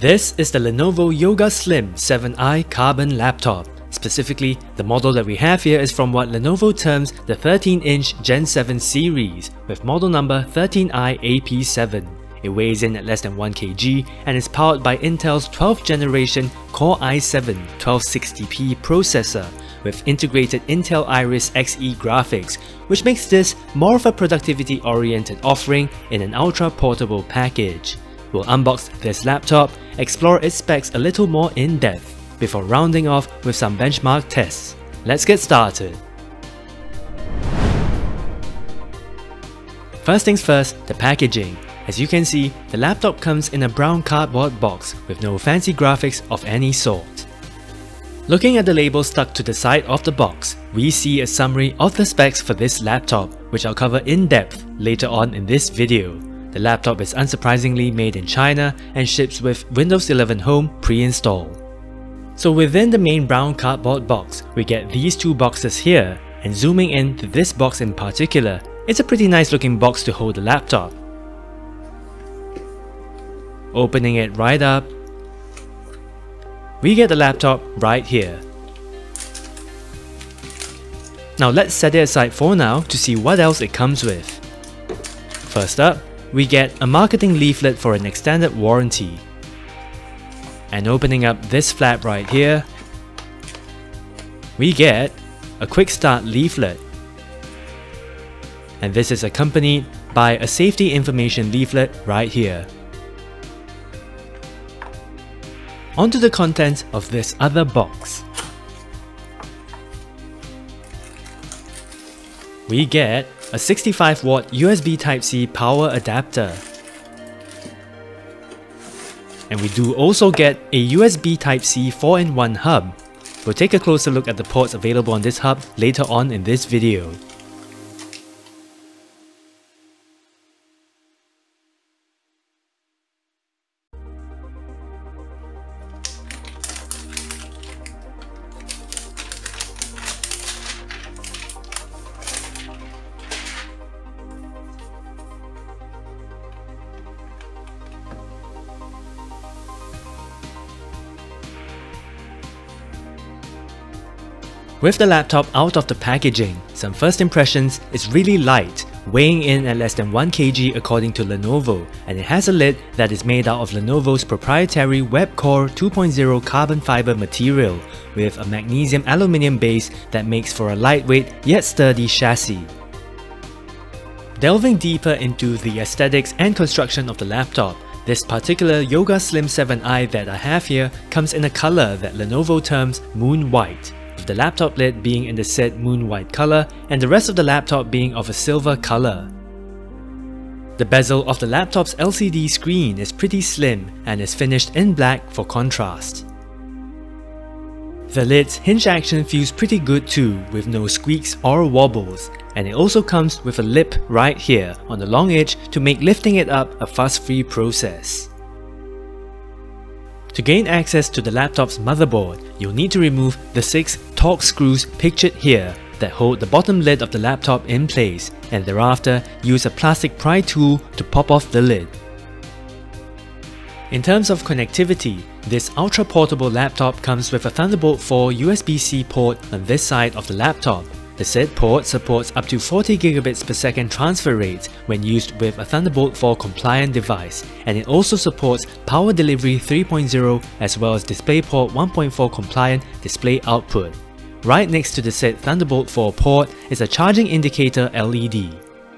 This is the Lenovo Yoga Slim 7i Carbon laptop. Specifically, the model that we have here is from what Lenovo terms the 13-inch Gen 7 series with model number 13i-AP7. It weighs in at less than 1 kg and is powered by Intel's 12th generation Core i7 1260p processor with integrated Intel Iris Xe graphics, which makes this more of a productivity-oriented offering in an ultra-portable package. We'll unbox this laptop, explore its specs a little more in depth, before rounding off with some benchmark tests. Let's get started. First things first, the packaging. As you can see, the laptop comes in a brown cardboard box with no fancy graphics of any sort. Looking at the label stuck to the side of the box, we see a summary of the specs for this laptop, which I'll cover in depth later on in this video. The laptop is unsurprisingly made in China and ships with Windows 11 Home pre-installed. So within the main brown cardboard box, we get these two boxes here, and zooming in to this box in particular, it's a pretty nice looking box to hold the laptop. Opening it right up, we get the laptop right here. Now let's set it aside for now to see what else it comes with. First up, we get a marketing leaflet for an extended warranty. And opening up this flap right here, we get a quick start leaflet. And this is accompanied by a safety information leaflet right here. Onto the contents of this other box. We get a 65-watt USB Type-C power adapter. And we do also get a USB Type-C 4-in-1 hub. We'll take a closer look at the ports available on this hub later on in this video. With the laptop out of the packaging, some first impressions, it's really light, weighing in at less than 1 kg according to Lenovo, and it has a lid that is made out of Lenovo's proprietary WebCore 2.0 carbon fiber material with a magnesium aluminium base that makes for a lightweight yet sturdy chassis. Delving deeper into the aesthetics and construction of the laptop, this particular Yoga Slim 7i that I have here comes in a color that Lenovo terms Moon White, with the laptop lid being in the said moon white color and the rest of the laptop being of a silver color. The bezel of the laptop's LCD screen is pretty slim and is finished in black for contrast. The lid's hinge action feels pretty good too, with no squeaks or wobbles, and it also comes with a lip right here on the long edge to make lifting it up a fuss-free process. To gain access to the laptop's motherboard, you'll need to remove the 6 Torx screws pictured here that hold the bottom lid of the laptop in place, and thereafter use a plastic pry tool to pop off the lid. In terms of connectivity, this ultra-portable laptop comes with a Thunderbolt 4 USB-C port on this side of the laptop. The said port supports up to 40 gigabits per second transfer rates when used with a Thunderbolt 4 compliant device, and it also supports Power Delivery 3.0 as well as DisplayPort 1.4 compliant display output. Right next to the said Thunderbolt 4 port is a charging indicator LED.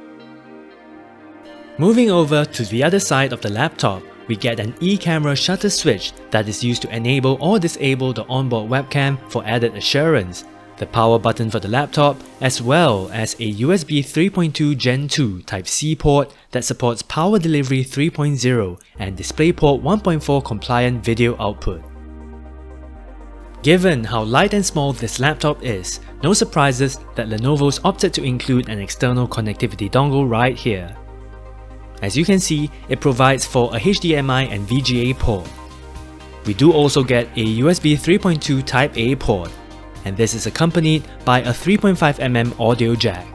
Moving over to the other side of the laptop, we get an e-camera shutter switch that is used to enable or disable the onboard webcam for added assurance, the power button for the laptop, as well as a USB 3.2 Gen 2 Type-C port that supports Power Delivery 3.0 and DisplayPort 1.4 compliant video output. Given how light and small this laptop is, no surprises that Lenovo's opted to include an external connectivity dongle right here. As you can see, it provides for a HDMI and VGA port. We do also get a USB 3.2 Type-A port, and this is accompanied by a 3.5mm audio jack.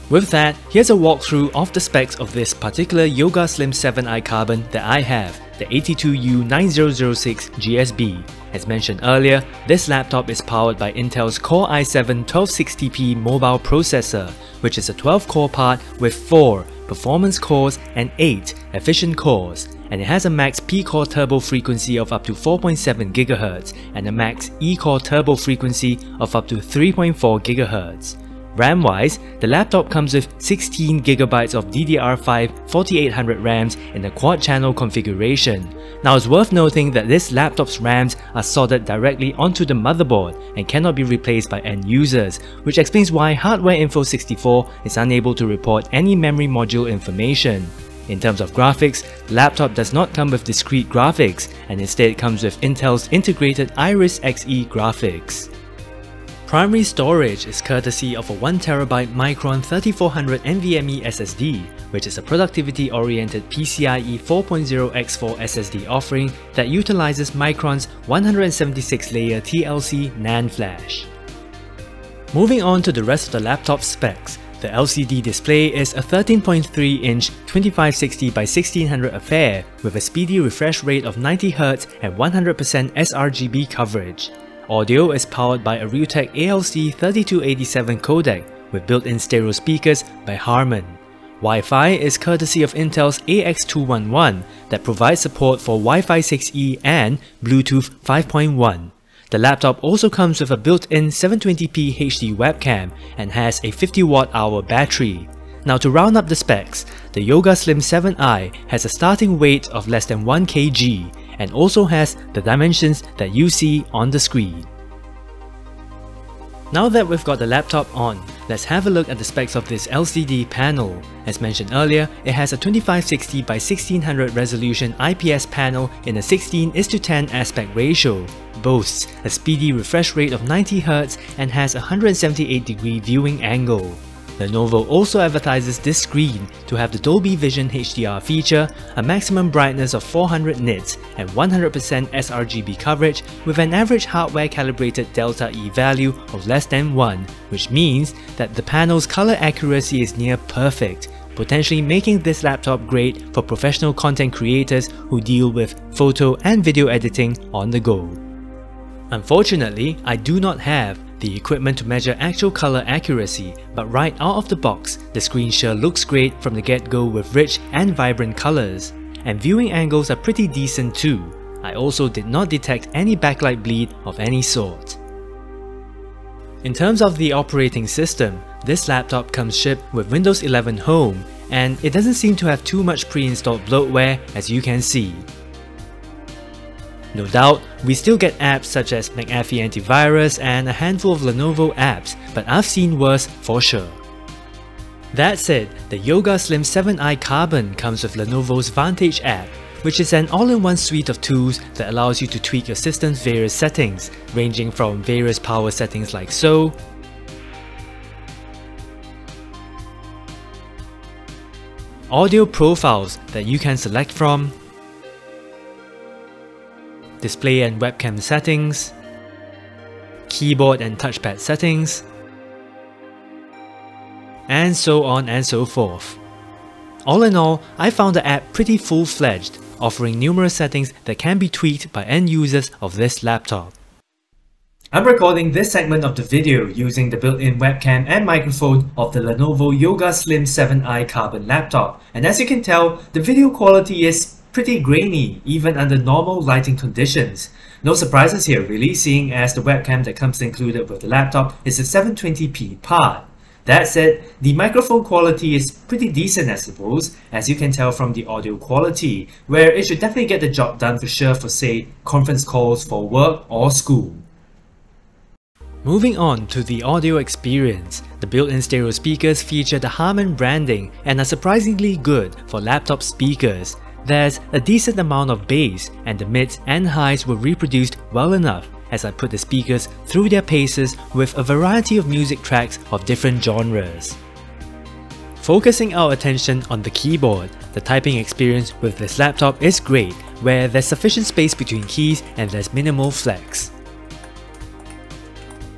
With that, here's a walkthrough of the specs of this particular Yoga Slim 7i Carbon that I have, the 82U9006 GSB. As mentioned earlier, this laptop is powered by Intel's Core i7 1260p mobile processor, which is a 12-core part with 4 performance cores and 8 efficient cores, and it has a max P-core turbo frequency of up to 4.7 GHz and a max E-core turbo frequency of up to 3.4 GHz. RAM-wise, the laptop comes with 16GB of DDR5 4800 RAMs in a quad-channel configuration. Now it's worth noting that this laptop's RAMs are soldered directly onto the motherboard and cannot be replaced by end users, which explains why Hardware Info 64 is unable to report any memory module information. In terms of graphics, the laptop does not come with discrete graphics and instead comes with Intel's integrated Iris Xe graphics. Primary storage is courtesy of a 1TB Micron 3400 NVMe SSD, which is a productivity-oriented PCIe 4.0 x4 SSD offering that utilizes Micron's 176-layer TLC NAND flash. Moving on to the rest of the laptop specs, the LCD display is a 13.3-inch 2560 by 1600 affair with a speedy refresh rate of 90Hz and 100% sRGB coverage. Audio is powered by a Realtek ALC3287 codec with built-in stereo speakers by Harman. Wi-Fi is courtesy of Intel's AX211 that provides support for Wi-Fi 6E and Bluetooth 5.1. The laptop also comes with a built-in 720p HD webcam and has a 50Wh battery. Now to round up the specs, the Yoga Slim 7i has a starting weight of less than 1 kg and also has the dimensions that you see on the screen. Now that we've got the laptop on, let's have a look at the specs of this LCD panel. As mentioned earlier, it has a 2560 by 1600 resolution IPS panel in a 16:10 aspect ratio, boasts a speedy refresh rate of 90Hz and has a 178-degree viewing angle. Lenovo also advertises this screen to have the Dolby Vision HDR feature, a maximum brightness of 400 nits and 100% sRGB coverage with an average hardware calibrated delta E value of less than 1, which means that the panel's color accuracy is near perfect, potentially making this laptop great for professional content creators who deal with photo and video editing on the go. Unfortunately, I do not have the equipment to measure actual color accuracy, but right out of the box, the screen sure looks great from the get-go with rich and vibrant colors. And viewing angles are pretty decent too. I also did not detect any backlight bleed of any sort. In terms of the operating system, this laptop comes shipped with Windows 11 Home, and it doesn't seem to have too much pre-installed bloatware as you can see. No doubt, we still get apps such as McAfee Antivirus and a handful of Lenovo apps, but I've seen worse for sure. That said, the Yoga Slim 7i Carbon comes with Lenovo's Vantage app, which is an all-in-one suite of tools that allows you to tweak your system's various settings, ranging from various power settings like so, audio profiles that you can select from, display and webcam settings, keyboard and touchpad settings, and so on and so forth. All in all, I found the app pretty full-fledged, offering numerous settings that can be tweaked by end users of this laptop. I'm recording this segment of the video using the built-in webcam and microphone of the Lenovo Yoga Slim 7i Carbon laptop, and as you can tell, the video quality is pretty grainy even under normal lighting conditions. No surprises here really, seeing as the webcam that comes included with the laptop is a 720p part. That said, the microphone quality is pretty decent I suppose, as you can tell from the audio quality, where it should definitely get the job done for sure for say conference calls for work or school. Moving on to the audio experience, the built-in stereo speakers feature the Harman branding and are surprisingly good for laptop speakers. There's a decent amount of bass, and the mids and highs were reproduced well enough as I put the speakers through their paces with a variety of music tracks of different genres. Focusing our attention on the keyboard, the typing experience with this laptop is great, where there's sufficient space between keys and there's minimal flex.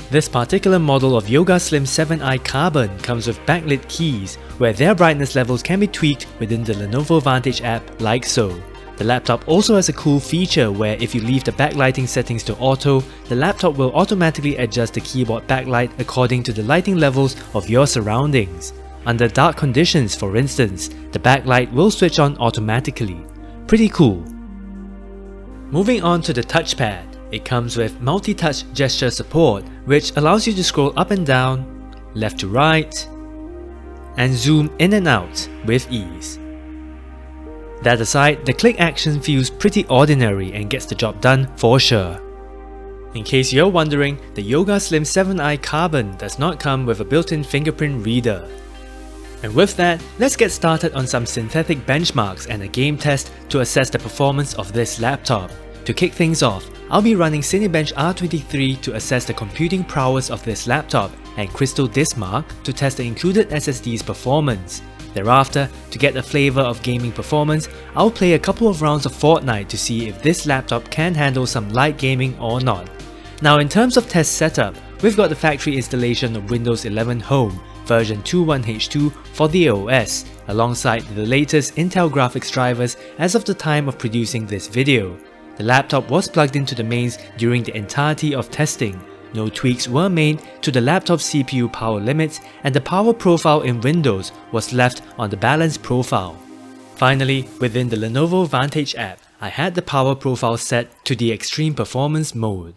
This particular model of Yoga Slim 7i Carbon comes with backlit keys, where their brightness levels can be tweaked within the Lenovo Vantage app like so. The laptop also has a cool feature where if you leave the backlighting settings to auto, the laptop will automatically adjust the keyboard backlight according to the lighting levels of your surroundings. Under dark conditions, for instance, the backlight will switch on automatically. Pretty cool. Moving on to the touchpad. It comes with multi-touch gesture support, which allows you to scroll up and down, left to right, and zoom in and out with ease. That aside, the click action feels pretty ordinary and gets the job done for sure. In case you're wondering, the Yoga Slim 7i Carbon does not come with a built-in fingerprint reader. And with that, let's get started on some synthetic benchmarks and a game test to assess the performance of this laptop. To kick things off, I'll be running Cinebench R23 to assess the computing prowess of this laptop and CrystalDiskMark to test the included SSD's performance. Thereafter, to get a flavour of gaming performance, I'll play a couple of rounds of Fortnite to see if this laptop can handle some light gaming or not. Now in terms of test setup, we've got the factory installation of Windows 11 Home version 21H2 for the OS, alongside the latest Intel graphics drivers as of the time of producing this video. The laptop was plugged into the mains during the entirety of testing. No tweaks were made to the laptop's CPU power limits, and the power profile in Windows was left on the balanced profile. Finally, within the Lenovo Vantage app, I had the power profile set to the extreme performance mode.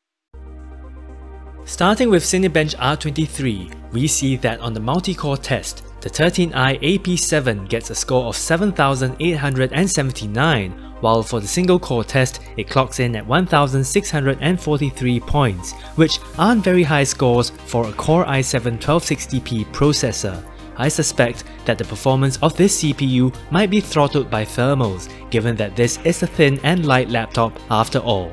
Starting with Cinebench R23, we see that on the multi-core test, the 13i AP7 gets a score of 7,879, while for the single-core test, it clocks in at 1,643 points, which aren't very high scores for a Core i7 1260p processor. I suspect that the performance of this CPU might be throttled by thermals, given that this is a thin and light laptop after all.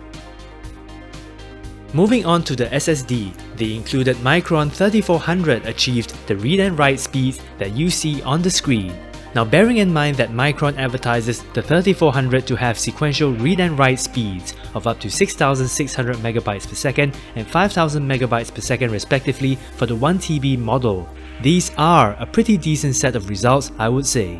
Moving on to the SSD, the included Micron 3400 achieved the read and write speeds that you see on the screen. Now bearing in mind that Micron advertises the 3400 to have sequential read and write speeds of up to 6,600 MB per second and 5,000 MB per second respectively for the 1TB model, these are a pretty decent set of results, I would say.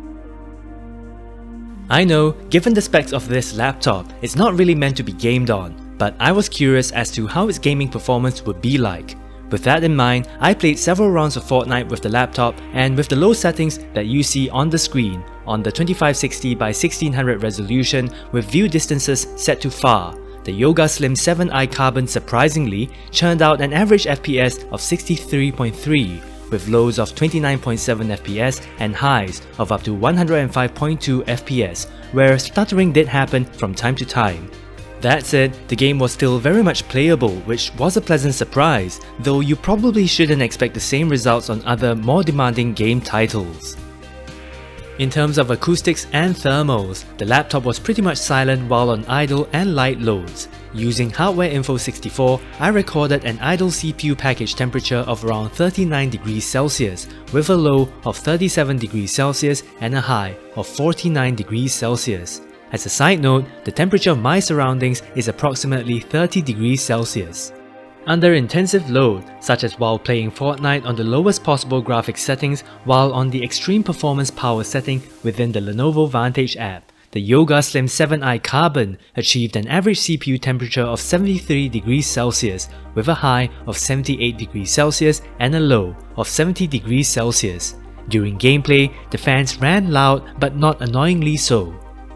I know, given the specs of this laptop, it's not really meant to be gamed on, but I was curious as to how its gaming performance would be like. With that in mind, I played several rounds of Fortnite with the laptop, and with the low settings that you see on the screen, on the 2560 by 1600 resolution with view distances set to far, the Yoga Slim 7i Carbon surprisingly churned out an average FPS of 63.3, with lows of 29.7 FPS and highs of up to 105.2 FPS, where stuttering did happen from time to time. That said, the game was still very much playable, which was a pleasant surprise, though you probably shouldn't expect the same results on other more demanding game titles. In terms of acoustics and thermals, the laptop was pretty much silent while on idle and light loads. Using Hardware Info 64, I recorded an idle CPU package temperature of around 39 degrees Celsius, with a low of 37 degrees Celsius and a high of 49 degrees Celsius. As a side note, the temperature of my surroundings is approximately 30 degrees Celsius. Under intensive load, such as while playing Fortnite on the lowest possible graphics settings while on the extreme performance power setting within the Lenovo Vantage app, the Yoga Slim 7i Carbon achieved an average CPU temperature of 73 degrees Celsius with a high of 78 degrees Celsius and a low of 70 degrees Celsius. During gameplay, the fans ran loud but not annoyingly so.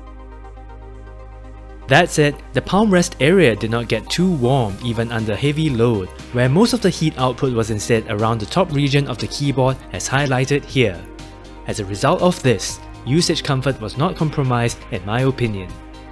That said, the palm rest area did not get too warm even under heavy load, where most of the heat output was instead around the top region of the keyboard as highlighted here. As a result of this, usage comfort was not compromised in my opinion.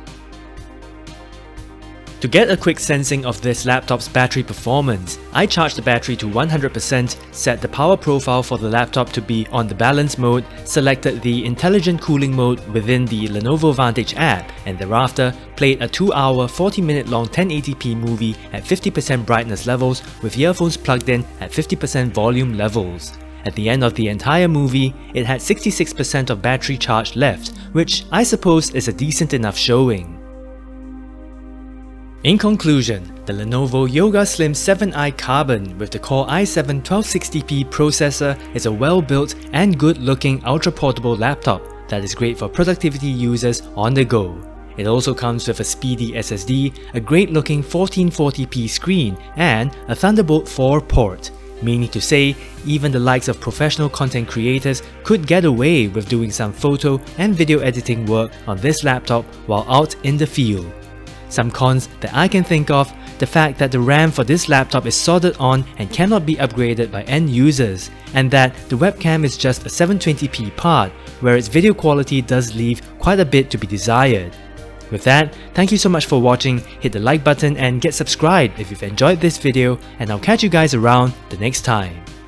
To get a quick sensing of this laptop's battery performance, I charged the battery to 100%, set the power profile for the laptop to be on the balance mode, selected the intelligent cooling mode within the Lenovo Vantage app, and thereafter played a 2-hour 40-minute long 1080p movie at 50% brightness levels with earphones plugged in at 50% volume levels. At the end of the entire movie, it had 66% of battery charge left, which I suppose is a decent enough showing. In conclusion, the Lenovo Yoga Slim 7i Carbon with the Core i7 1260p processor is a well-built and good-looking ultra-portable laptop that is great for productivity users on the go. It also comes with a speedy SSD, a great-looking 1440p screen, and a Thunderbolt 4 port, meaning to say, even the likes of professional content creators could get away with doing some photo and video editing work on this laptop while out in the field. Some cons that I can think of: the fact that the RAM for this laptop is soldered on and cannot be upgraded by end users, and that the webcam is just a 720p part, where its video quality does leave quite a bit to be desired. With that, thank you so much for watching, hit the like button and get subscribed if you've enjoyed this video, and I'll catch you guys around the next time.